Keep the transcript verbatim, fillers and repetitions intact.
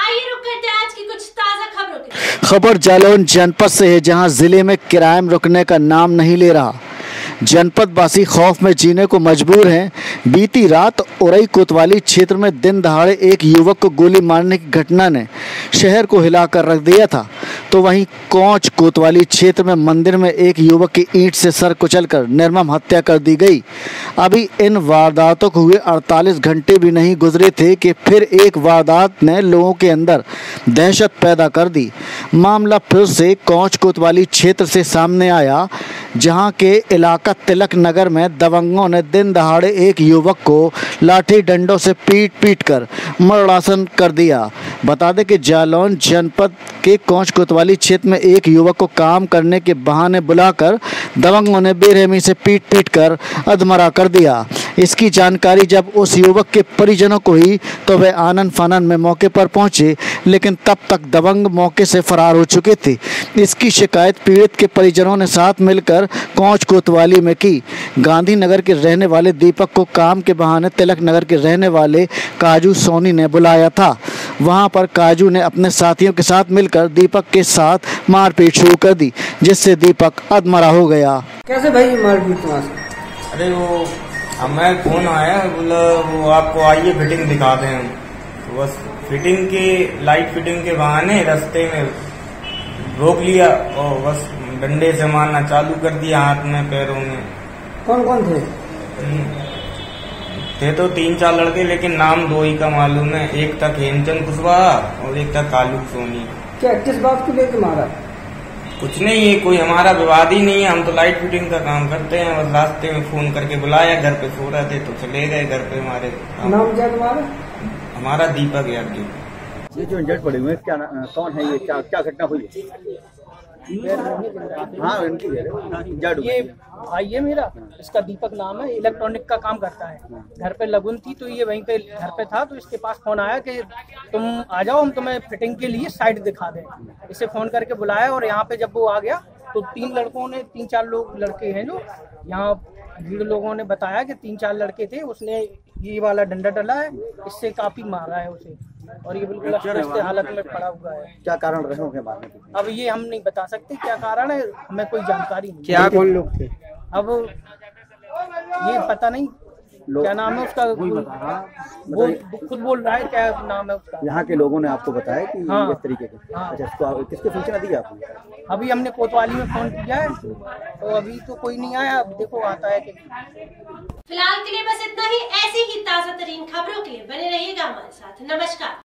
आइए रुक करते हैं आज की कुछ ताजा खबरों की। खबर जालौन जनपद से है, जहां जिले में क्राइम रुकने का नाम नहीं ले रहा। जनपद वासी खौफ में जीने को मजबूर हैं। बीती रात उरई कोतवाली क्षेत्र में दिन दहाड़े एक युवक को गोली मारने की घटना ने शहर को हिलाकर रख दिया था, तो वहीं कोंच कोतवाली क्षेत्र में मंदिर में एक युवक की ईंट से सर कुचलकर निर्मम हत्या कर दी गई। अभी इन वारदातों को हुए अड़तालीस घंटे भी नहीं गुजरे थे कि फिर एक वारदात ने लोगों के अंदर दहशत पैदा कर दी। मामला फिर से कोंच कोतवाली क्षेत्र से सामने आया, जहां के इलाका तिलक नगर में दबंगों ने दिन दहाड़े एक युवक को लाठी डंडों से पीट पीट कर मरणासन कर दिया। बता दें कि जालौन जनपद के कोंच कोतवाली क्षेत्र में एक युवक को काम करने के बहाने बुलाकर दबंगों ने बेरहमी से पीट पीट कर अधमरा कर दिया। इसकी जानकारी जब उस युवक के परिजनों को हुई तो वे आनन फानन में मौके पर पहुंचे, लेकिन तब तक दबंग मौके से फरार हो चुके थे। इसकी शिकायत पीड़ित के परिजनों ने साथ मिलकर कोंच कोतवाली में की। गांधीनगर के रहने वाले दीपक को काम के बहाने तिलक नगर के रहने वाले काजू सोनी ने बुलाया था। वहां पर काजू ने अपने साथियों के साथ मिलकर दीपक के साथ मारपीट शुरू कर दी, जिससे दीपक अधमरा हो गया। कैसे भाई मारपीट तुम्हारे? अरे वो हमें फोन आया, बोला वो आपको आइए फिटिंग दिखा दें हम। तो बस फिटिंग के लाइट फिटिंग के बहाने रास्ते में रोक लिया और बस डंडे से मारना चालू कर दिया, हाथ में पैरों में। कौन कौन थे? थे तो तीन चार लड़के, लेकिन नाम दो ही का मालूम है। एक था हेमचंद कुशवाहा और एक था कालू सोनी। क्या किस बात को लेकर मारा? कुछ नहीं, ये कोई हमारा विवाद ही नहीं है। हम तो लाइट फिटिंग का काम करते हैं। बस रास्ते में फोन करके बुलाया, घर पे सो रहे थे तो चले गए घर पे। हमारे नाम क्या तुम्हारा? हमारा दीपक यार जी। ये जो इंजर्ड पड़े हुए हैं, क्या कौन है ये, क्या क्या घटना हुई है? हाँ, इनकी ये भाई है मेरा, इसका दीपक नाम है, इलेक्ट्रॉनिक का काम करता है। घर पे लगन थी तो ये वहीं पे घर पे था, तो इसके पास फोन आया कि तुम आ जाओ, हम तुम्हें फिटिंग के लिए साइट दिखा दें। इसे फोन करके बुलाया और यहाँ पे जब वो आ गया तो तीन लड़कों ने, तीन चार लोग लड़के हैं जो यहाँ भीड़ लोगों ने बताया कि तीन चार लड़के थे। उसने ये वाला डंडा डला है, इससे काफी मारा है उसे, और ये बिल्कुल अस्त हालत में पड़ा हुआ है। क्या कारण रहे होंगे मारने के? अब ये हम नहीं बता सकते क्या कारण है, हमें कोई जानकारी नहीं। क्या कौन लोग थे? अब ये पता नहीं क्या नाम है उसका, वो खुद बोल रहा है क्या नाम है उसका। यहाँ के लोगों ने आपको बताया कि हाँ, इस तरीके के? हाँ। अच्छा, तो किसके सूचना दी आपने? अभी हमने कोतवाली में फोन किया है, तो अभी तो कोई नहीं आया। अब देखो आता है कि। फिलहाल के लिए बस इतना ही। ऐसी ही ताजा तरीन खबरों के लिए बने रहिएगा हमारे साथ। नमस्कार।